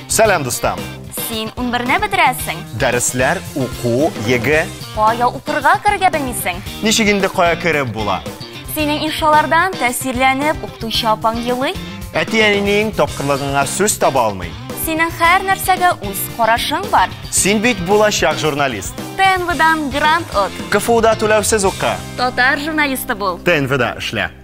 Сәлам, достам. Син 11-не бетерәсең. Дәресләр, уку, еге. Кая укырга керергә белмисең. Ничек инде кая кереп була? Синең иншалардан тәэсирләнеп укытучы апаң елый. Әти-әнинең тапкырлыгыңа сүз таба алмый. Синең һәр нәрсәгә үз карашың бар. Син бит булачак журналист. ТНВдан грант от. КФУда түләүсез ука. Татар журналисты бул. ТНВда эшлә.